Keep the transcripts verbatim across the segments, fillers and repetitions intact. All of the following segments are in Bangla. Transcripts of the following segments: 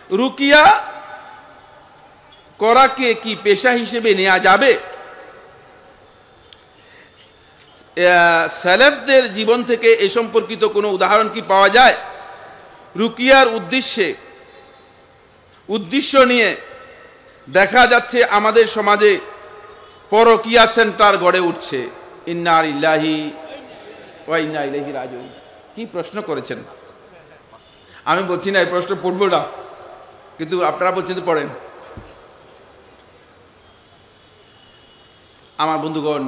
রুকিয়া করাকে কি পেশা হিসেবে নেওয়া যাবে? সালেফদের জীবন থেকে এ সম্পর্কিত কোনো উদাহরণ কি পাওয়া যায়? রুকিয়ার উদ্দেশ্যে উদ্দেশ্য নিয়ে দেখা যাচ্ছে আমাদের সমাজে পরকিয়া সেন্টার গড়ে উঠছে। ইন্না লিল্লাহি ওয়া ইন্না ইলাইহি রাজিউন। কি প্রশ্ন করেছেন? আমি বলছি না এই প্রশ্ন পড়বো না, কিন্তু আপনারা বলছেন তো পড়েন। আমার বন্ধুগণ,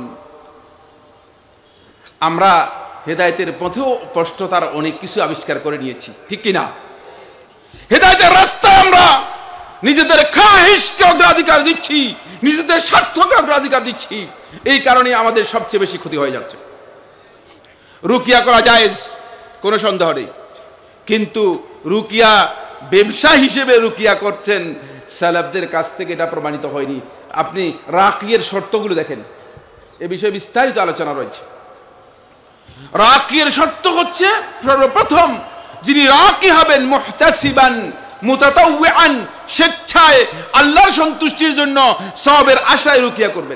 আমরা হেদায়েতের পথেও স্পষ্টতার অনেক কিছু আবিষ্কার করে নিয়েছি, ঠিক কিনা? হেদায়েতের রাস্তায় আমরা নিজেদের খাহিশকে অগ্রাধিকার দিচ্ছি, নিজেদের স্বার্থকে অগ্রাধিকার দিচ্ছি। এই কারণে আমাদের সবচেয়ে বেশি ক্ষতি হয়ে যাচ্ছে। রুকিয়া করা জায়েজ, কোনো সন্দেহ নেই, কিন্তু রুকিয়া ব্যবসা হিসেবে রুকিয়া করছেন, সালাফদের কাছ থেকে এটা প্রমাণিত হয়নি। আপনি রাকিয়ের শর্তগুলো দেখেন, এ বিষয়ে বিস্তারিত আলোচনা রয়েছে। রাকিয়ের শর্ত হচ্ছে, সর্বপ্রথম যিনি রাকি হবেন মুহতাসিবান মুতাতাওয়িআন, স্বেচ্ছায় আল্লাহর সন্তুষ্টির জন্য সওয়াবের আশায় রুকিয়া করবেন।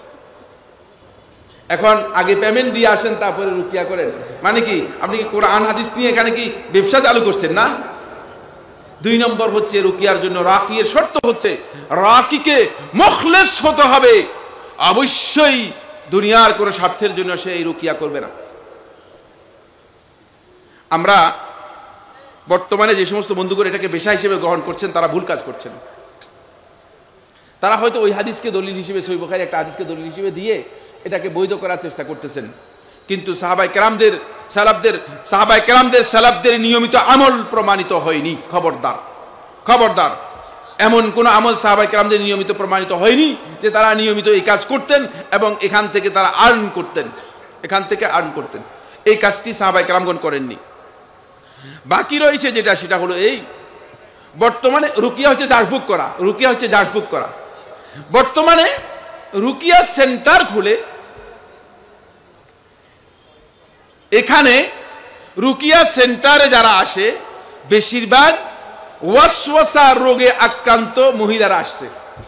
এখন আগে পেমেন্ট দিয়ে আসেন, তারপরে রুকিয়া করেন, মানে কি? আপনি কি কোরআন হাদিস নিয়ে এখানে কি ব্যবসা চালু করছেন? না। দুই নম্বর হচ্ছে রুকিয়ার জন্য রাকিয়ের শর্ত হচ্ছে রাকিকে মুখলেস হতে হবে। অবশ্যই দুনিয়ার কোনো স্বার্থের জন্য সে এই রুকিয়া করবে না। আমরা বর্তমানে যে সমস্ত বন্ধুগণ এটাকে পেশা হিসেবে গ্রহণ করছেন, তারা ভুল কাজ করছেন। তারা হয়তো ওই হাদিসকে দলিল হিসেবে, সহিহ বুখারীর একটা হাদিসকে দলিল হিসেবে দিয়ে এটাকে বৈধ করার চেষ্টা করতেছেন, কিন্তু সাহাবায়ে কেরামদের সালাফদের সাহাবায়ে কেরামদের সালাফদের নিয়মিত আমল প্রমাণিত হয়নি। খবরদার, খবরদার, এমন কোন আমল সাহাবায়ে কেরামদের নিয়মিত প্রমাণিত হয়নি যে তারা নিয়মিত এই কাজ করতেন এবং এখান থেকে তারা আর্ন করতেন, এখান থেকে আর্ন করতেন। এই কাজটি সাহাবায়ে কেরামগণ করেননি। বাকি রয়েছে যেটা, সেটা হলো এই, বর্তমানে রুকিয়া হচ্ছে ঝাড়ফুঁক করা, রুকিয়া হচ্ছে ঝাড়ফুঁক করা। বর্তমানে রুকিয়া সেন্টার খুলে এখানে রুকিয়া সেন্টারে যারা আসে বেশিরভাগ ওয়াসওয়াসা রোগে আক্রান্ত মহিলারা আসছে।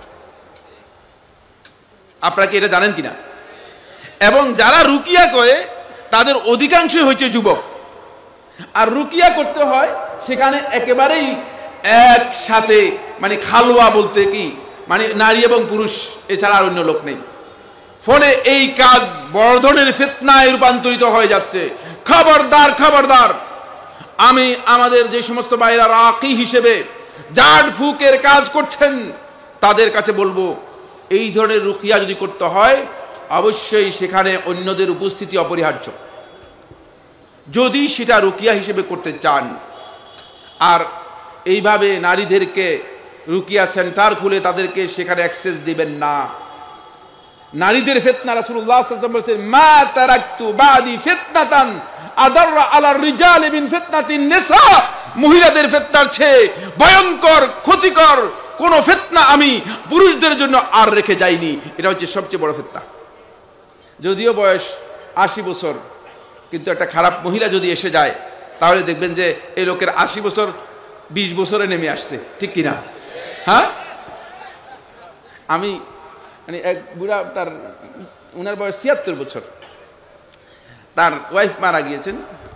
আপনারা কি এটা জানেন কিনা? এবং যারা রুকিয়া করে তাদের অধিকাংশই হচ্ছে যুবক। আর রুকিয়া করতে হয় সেখানে একেবারেই একসাথে, মানে খালওয়া বলতে কি, মানে নারী এবং পুরুষ এছাড়া আর অন্য লোক নেই। ফলে এই কাজ বড় ধরনের ফিতনায় রূপান্তরিত হয়ে যাচ্ছে। খবরদার, খবরদার, আমি আমাদের যে সমস্ত ভাইরা রাকি হিসেবে জাড় ফুকের কাজ করছেন তাদের কাছে বলবো, এই ধরনের রুকিয়া যদি করতে হয় অবশ্যই সেখানে অন্যদের উপস্থিতি অপরিহার্য, যদি সেটা রুকিয়া হিসেবে করতে চান। আর এইভাবে নারীদেরকে রুকিয়া সেন্টার খুলে তাদেরকে সেখানে অ্যাক্সেস দিবেন না। নারীদের ফিতনা, রাসূলুল্লাহ সাল্লাল্লাহু আলাইহি ওয়াসাল্লাম বলেছেন, মা তারাকতু বাদি ফিতনাতান আদাররা আলা রিজালি মিন ফিতনাতিন নিসা, মহিলাদের ফিতনার চেয়ে ভয়ঙ্কর ক্ষতিকর কোন ফিতনা আমি পুরুষদের জন্য আর রেখে যাইনি। এটা হচ্ছে সবচেয়ে বড় ফিতনা। যদিও বয়স আশি বছর, কিন্তু একটা খারাপ মহিলা যদি এসে যায় তাহলে দেখবেন যে এই লোকের আশি বছর বিশ বছরে নেমে আসছে, ঠিক কিনা? হ্যাঁ, আমি মানে এক বুড়া, তার ওনার বয়স ছিয়াত্তর বছর, তার ওয়াইফ মারা গিয়েছেন।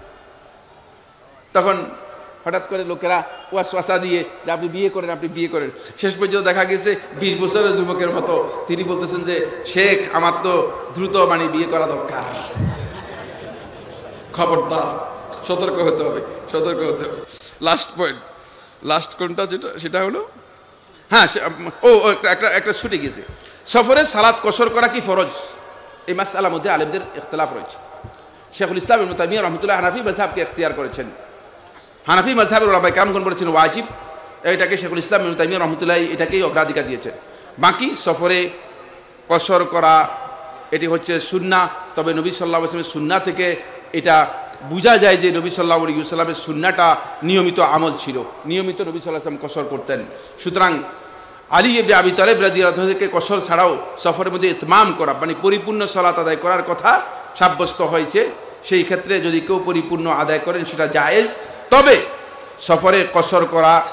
তখন হঠাৎ করে লোকেরা ওয়াসওয়াসা দিয়ে যে আপনি বিয়ে করেন, আপনি বিয়ে করেন। শেষ পর্যন্ত দেখা গেছে বিশ বছরের যুবকের মতো তিনি বলতেছেন যে শেখ, আমার তো দ্রুত মানে বিয়ে করা দরকার। খবরদার, সতর্ক হতে হবে, সতর্ক হতে হবে। লাস্ট পয়েন্ট, লাস্ট কোনটা যেটা, সেটা হলো, হ্যাঁ ও একটা একটা ছুটে গেছে। সফরে সালাত কসর করা কি ফরজ? এই মাসআলার মধ্যে আলেমদের ইখতিলাফ রয়েছে। শেখুল ইসলাম ইবনে তাইমিয়া রাহমাতুল্লাহ হানাফি মাযহাবকে ইখতিয়ার করেছেন। হানাফি মাযহাবের উলামায়ে কেরামগণ বলেছেন ওয়াজিব, এটাকে শেখুল ইসলাম ইবনে তাইমিয়া রাহমাতুল্লাহ এটাকেই অগ্রাধিকার দিয়েছেন। বাকি সফরে কসর করা এটি হচ্ছে সুন্নাহ। তবে নবী সাল্লাল্লাহু আলাইহি ওয়াসাল্লামের সুন্নাহ থেকে এটা বোঝা যায় যে নবী সাল্লাল্লাহু আলাইহি ওয়াসাল্লামের সুন্নাহটা নিয়মিত আমল ছিল, নিয়মিত নবী সাল্লাল্লাহু আলাইহি ওয়াসাল্লাম কসর করতেন। সুতরাং আলী ইবনে আবি তালেব রাদিয়াল্লাহু আনহু থেকে কসর ছাড়াও সফরের মধ্যে ইতমাম করা, মানে পরিপূর্ণ সালাত আদায় করার কথা সাব্যস্ত হয়েছে। সেই ক্ষেত্রে যদি কেউ পরিপূর্ণ আদায় করেন সেটা জায়েজ। তবে সফরে কসর করা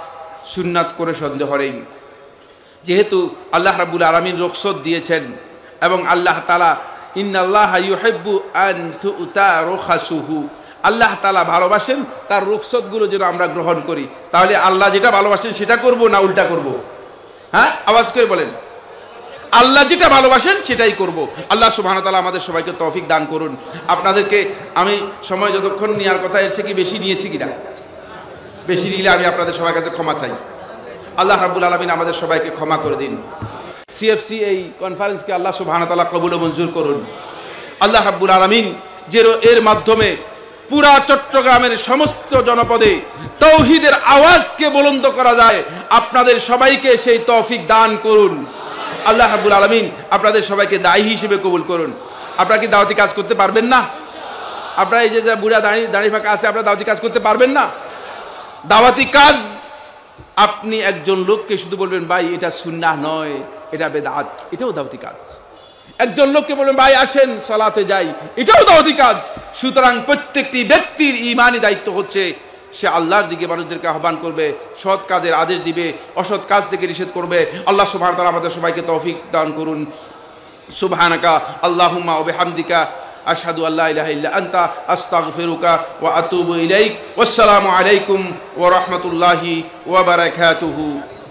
সুন্নাত করে সন্দেহ নেই। যেহেতু আল্লাহ রাব্বুল আলামিন রুখসত দিয়েছেন এবং আল্লাহ তাআলা ইন্নাল্লাহা ইউহিব্বু আন তু'তা রুখাসুহু, আল্লাহ তাআলা ভালোবাসেন তার রুখসতগুলো যেন আমরা গ্রহণ করি। তাহলে আল্লাহ যেটা ভালোবাসেন সেটা করব না উল্টা করব? হ্যাঁ, আওয়াজ করে বলেন। আল্লাহ যেটা ভালোবাসেন সেটাই করব। আল্লাহ সুবহানাহু ওয়া তাআলা আমাদের সবাইকে তৌফিক দান করুন। আপনাদেরকে আমি সময় যতক্ষণ নেওয়ার কথা এর থেকে বেশি নিয়েছি কিনা? বেশি নিলে আমি আপনাদের সবার কাছে ক্ষমা চাই। আল্লাহ রাব্বুল আলামিন আমাদের সবাইকে ক্ষমা করে দিন। সিএফসি এই কনফারেন্সকে আল্লাহ সুবহানাহু ওয়া তাআলা কবুল ও মঞ্জুর করুন। আল্লাহ রাব্বুল আলামিন যে এর মাধ্যমে পুরা চট্টগ্রামের সমস্ত জনপদে তৌহিদের আওয়াজকে বুলন্দ করা যায়, আপনাদের সবাইকে সেই তৌফিক দান করুন। আল্লাহ রাব্বুল আলামিন আপনাদের সবাইকে দায়ী হিসেবে কবুল করুন। আপনারা কি দাওয়াতি কাজ করতে পারবেন না? আপনারা এই যে বুড়া দাঁড়ি দাঁড়ি ফাঁকা আছে, আপনারা দাওয়াতি কাজ করতে পারবেন না? দাওয়াতি কাজ আপনি একজন লোককে শুধু বলবেন ভাই এটা সুন্নাহ নয়, এটা বেদাত, এটাও দাওয়াতি কাজ। একজন লোককে বলবেন ভাই আসেন সালাতে যাই, এটাও দাওয়াতি কাজ। সুতরাং প্রত্যেকটি ব্যক্তির ঈমানি দায়িত্ব হচ্ছে সে আল্লাহর দিকে মানুষদেরকে আহ্বান করবে, সৎ কাজের আদেশ দিবে, অসৎ কাজ থেকে নিষেধ করবে। আল্লাহ সুবহানাহু ওয়া তাআলা আমাদের সবাইকে তৌফিক দান করুন। সুবহানাকা আল্লাহুম্মা ওয়া বিহামদিকা আশহাদু আল্লা ইলাহা ইল্লা আনতা আস্তাগফিরুকা ওয়া আতুবু ইলাইক। ওয়াসসালামু আলাইকুম ওয়া রাহমাতুল্লাহি ওয়া বারাকাতুহু।